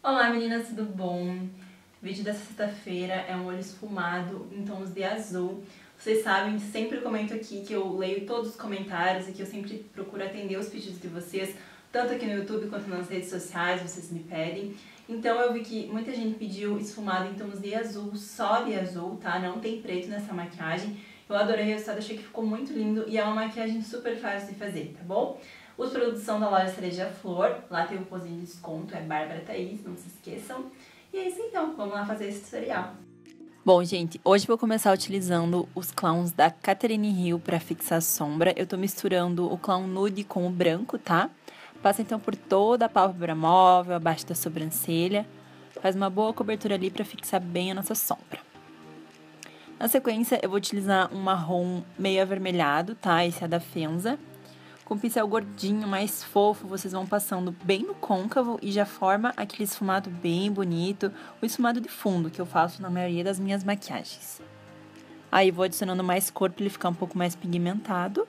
Olá meninas, tudo bom? O vídeo dessa sexta-feira é um olho esfumado em tons de azul. Vocês sabem, sempre comento aqui que eu leio todos os comentários e que eu sempre procuro atender os pedidos de vocês, tanto aqui no YouTube quanto nas redes sociais, vocês me pedem. Então eu vi que muita gente pediu esfumado em tons de azul, só de azul, tá? Não tem preto nessa maquiagem. Eu adorei o resultado, achei que ficou muito lindo e é uma maquiagem super fácil de fazer, tá bom? Os produtos são da loja Cereja Flor, lá tem o cupomzinho de desconto, é Bárbara Thaís, não se esqueçam. E é isso então, vamos lá fazer esse tutorial. Bom, gente, hoje eu vou começar utilizando os clowns da Catherine Hill para fixar a sombra. Eu tô misturando o clown nude com o branco, tá? Passa então por toda a pálpebra móvel, abaixo da sobrancelha. Faz uma boa cobertura ali para fixar bem a nossa sombra. Na sequência, eu vou utilizar um marrom meio avermelhado, tá? Esse é da Fenza. Com um pincel gordinho, mais fofo, vocês vão passando bem no côncavo e já forma aquele esfumado bem bonito, o esfumado de fundo que eu faço na maioria das minhas maquiagens. Aí vou adicionando mais cor para ele ficar um pouco mais pigmentado.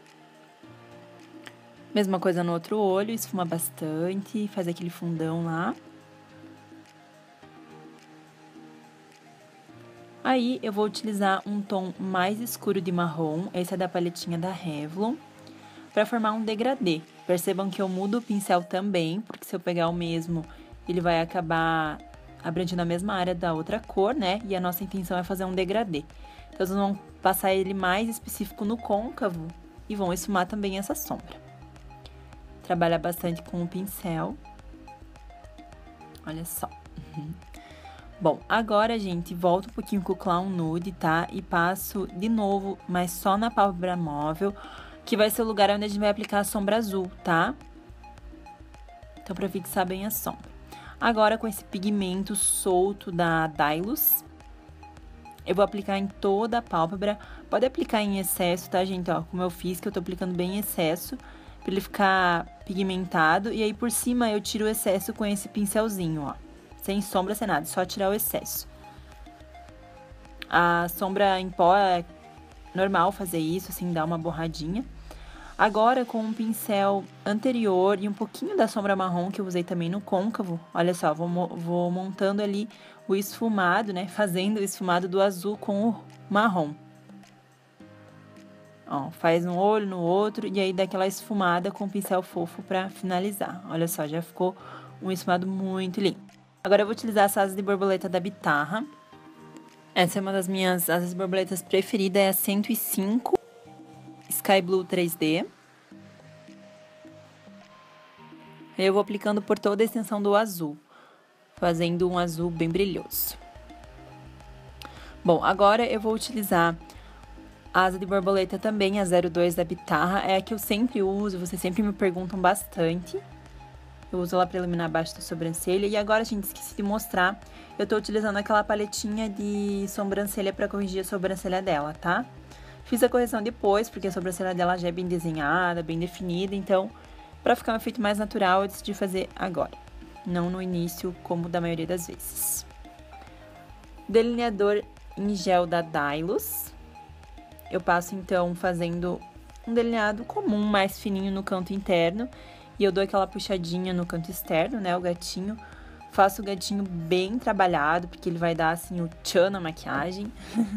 Mesma coisa no outro olho, esfuma bastante, faz aquele fundão lá. Aí eu vou utilizar um tom mais escuro de marrom, esse é da paletinha da Revlon, para formar um degradê. Percebam que eu mudo o pincel também, porque se eu pegar o mesmo, ele vai acabar abrangindo a mesma área da outra cor, né? E a nossa intenção é fazer um degradê. Então, vocês vão passar ele mais específico no côncavo e vão esfumar também essa sombra. Trabalha bastante com o pincel. Olha só. Bom, agora, gente, volto um pouquinho com o Clown Nude, tá? E passo de novo, mas só na pálpebra móvel, que vai ser o lugar onde a gente vai aplicar a sombra azul, tá? Então, pra fixar bem a sombra. Agora, com esse pigmento solto da Dylos, eu vou aplicar em toda a pálpebra. Pode aplicar em excesso, tá, gente? Ó, como eu fiz, que eu tô aplicando bem em excesso, pra ele ficar pigmentado. E aí, por cima, eu tiro o excesso com esse pincelzinho, ó. Sem sombra, sem nada, só tirar o excesso. A sombra em pó é normal fazer isso, assim, dar uma borradinha. Agora, com um pincel anterior e um pouquinho da sombra marrom que eu usei também no côncavo, olha só, vou montando ali o esfumado, né? Fazendo o esfumado do azul com o marrom. Ó, faz um olho no outro e aí dá aquela esfumada com o pincel fofo pra finalizar. Olha só, já ficou um esfumado muito lindo. Agora eu vou utilizar essa asa de borboleta da Bitarra. Essa é uma das minhas asas de borboletas preferidas, é a 105 Sky Blue 3D. Eu vou aplicando por toda a extensão do azul, fazendo um azul bem brilhoso. Bom, agora eu vou utilizar a asa de borboleta também, a 02 da Bitarra. É a que eu sempre uso, vocês sempre me perguntam bastante. Eu uso ela para iluminar abaixo da sobrancelha. E agora, gente, esqueci de mostrar, eu tô utilizando aquela paletinha de sobrancelha para corrigir a sobrancelha dela, tá? Fiz a correção depois, porque a sobrancelha dela já é bem desenhada, bem definida, então, pra ficar um efeito mais natural, eu decidi fazer agora. Não no início, como da maioria das vezes. Delineador em gel da Dylos. Eu passo, então, fazendo um delineado comum, mais fininho no canto interno. E eu dou aquela puxadinha no canto externo, né, o gatinho. Faço o gatinho bem trabalhado, porque ele vai dar, assim, o tchan na maquiagem.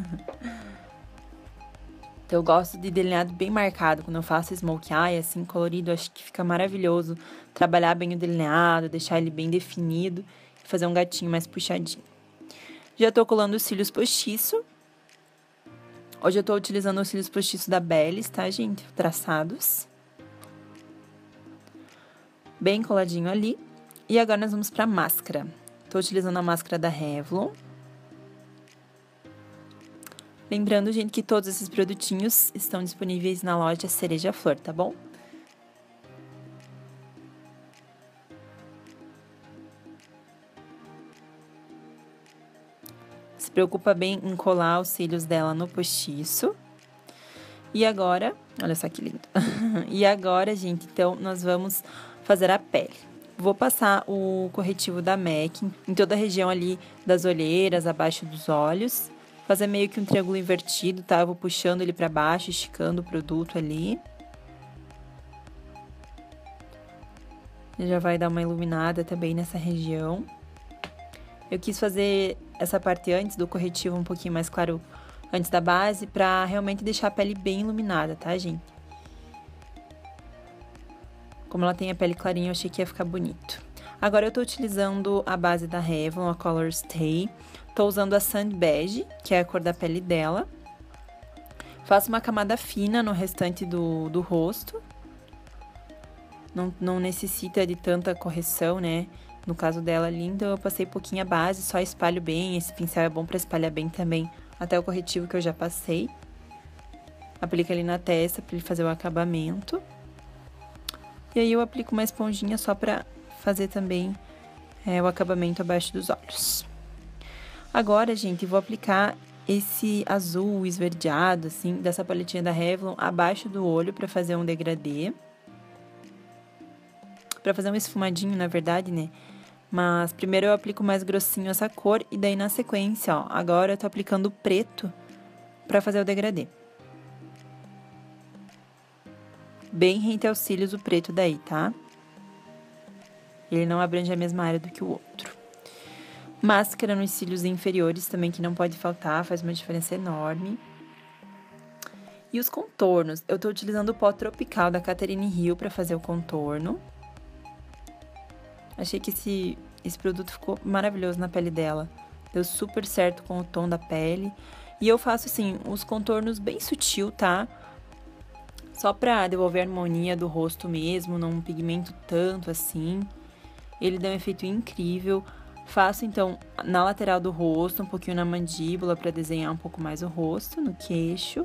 Então, eu gosto de delineado bem marcado. Quando eu faço smoke eye, assim, colorido, acho que fica maravilhoso. Trabalhar bem o delineado, deixar ele bem definido e fazer um gatinho mais puxadinho. Já tô colando os cílios postiço. Hoje eu tô utilizando os cílios postiço da Bellis, tá, gente? Traçados. Bem coladinho ali. E agora nós vamos pra máscara. Tô utilizando a máscara da Revlon. Lembrando, gente, que todos esses produtinhos estão disponíveis na loja Cereja Flor, tá bom? Se preocupa bem em colar os cílios dela no postiço. E agora, olha só que lindo. E agora, gente, então, nós vamos fazer a pele. Vou passar o corretivo da MAC em toda a região ali das olheiras, abaixo dos olhos. Fazer meio que um triângulo invertido, tá? Eu vou puxando ele pra baixo, esticando o produto ali. Já vai dar uma iluminada também nessa região. Eu quis fazer essa parte antes do corretivo um pouquinho mais claro antes da base, pra realmente deixar a pele bem iluminada, tá, gente? Como ela tem a pele clarinha, eu achei que ia ficar bonito. Agora eu tô utilizando a base da Revlon, a Color Stay. Tô usando a Sand Beige, que é a cor da pele dela. Faço uma camada fina no restante do rosto. Não necessita de tanta correção, né? No caso dela ali, então eu passei pouquinho a base, só espalho bem. Esse pincel é bom pra espalhar bem também até o corretivo que eu já passei. Aplico ali na testa pra ele fazer o acabamento. E aí eu aplico uma esponjinha só pra fazer também o acabamento abaixo dos olhos. Agora, gente, eu vou aplicar esse azul esverdeado, assim, dessa paletinha da Revlon abaixo do olho pra fazer um degradê. Pra fazer um esfumadinho, na verdade, né? Mas primeiro eu aplico mais grossinho essa cor e daí na sequência, ó, agora eu tô aplicando o preto pra fazer o degradê. Bem rente aos cílios o preto daí, tá? Ele não abrange a mesma área do que o outro. Máscara nos cílios inferiores também, que não pode faltar, faz uma diferença enorme. E os contornos, eu tô utilizando o pó tropical da Catherine Hill pra fazer o contorno. Achei que esse produto ficou maravilhoso na pele dela. Deu super certo com o tom da pele. E eu faço, assim, os contornos bem sutil, tá? Só pra devolver a harmonia do rosto mesmo, não pigmento tanto assim. Ele dá um efeito incrível. Faço, então, na lateral do rosto, um pouquinho na mandíbula pra desenhar um pouco mais o rosto, no queixo.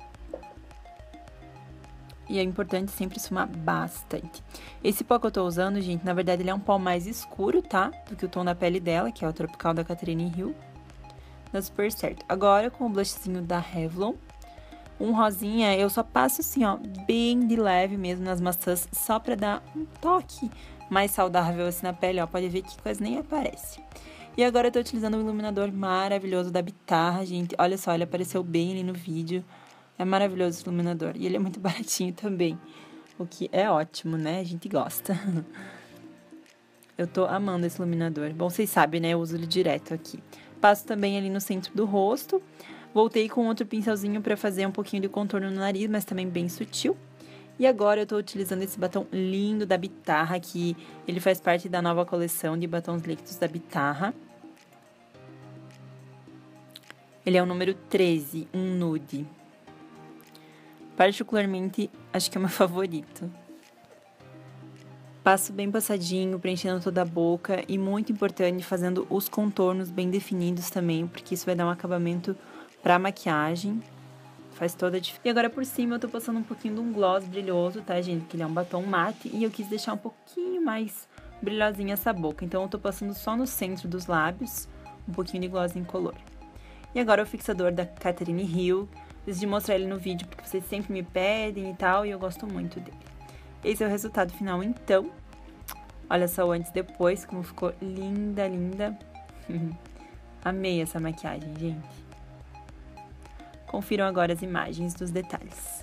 E é importante sempre esfumar bastante. Esse pó que eu tô usando, gente, na verdade ele é um pó mais escuro, tá? Do que o tom da pele dela, que é o Tropical da Catherine Hill. Dá super certo. Agora, com o blushzinho da Revlon, um rosinha, eu só passo assim, ó, bem de leve mesmo nas maçãs, só pra dar um toque mais saudável assim na pele, ó. Pode ver que quase nem aparece. E agora eu tô utilizando um iluminador maravilhoso da Bitarra, gente. Olha só, ele apareceu bem ali no vídeo. É maravilhoso esse iluminador. E ele é muito baratinho também. O que é ótimo, né? A gente gosta. Eu tô amando esse iluminador. Bom, vocês sabem, né? Eu uso ele direto aqui. Passo também ali no centro do rosto. Voltei com outro pincelzinho pra fazer um pouquinho de contorno no nariz, mas também bem sutil. E agora eu tô utilizando esse batom lindo da Bitarra, que ele faz parte da nova coleção de batons líquidos da Bitarra. Ele é o número 13, um nude. Particularmente, acho que é o meu favorito. Passo bem passadinho, preenchendo toda a boca e, muito importante, fazendo os contornos bem definidos também, porque isso vai dar um acabamento pra maquiagem. Faz toda a diferença. E agora por cima eu tô passando um pouquinho de um gloss brilhoso, tá, gente? Que ele é um batom mate e eu quis deixar um pouquinho mais brilhosinha essa boca. Então eu tô passando só no centro dos lábios, um pouquinho de gloss incolor. E agora o fixador da Catherine Hill. Decidi mostrar ele no vídeo porque vocês sempre me pedem e tal, e eu gosto muito dele. Esse é o resultado final, então. Olha só o antes e depois, como ficou linda, linda. Amei essa maquiagem, gente. Confiram agora as imagens dos detalhes.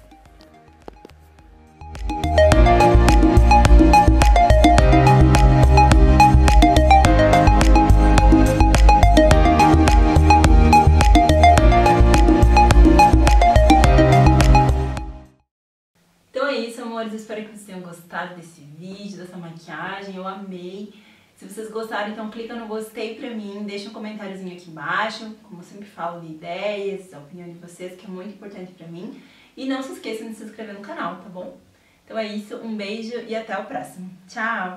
Então é isso, amores. Eu espero que vocês tenham gostado desse vídeo, dessa maquiagem. Eu amei. Se vocês gostaram, então clica no gostei pra mim, deixa um comentáriozinho aqui embaixo, como eu sempre falo, de ideias, a opinião de vocês, que é muito importante pra mim. E não se esqueçam de se inscrever no canal, tá bom? Então é isso, um beijo e até o próximo. Tchau!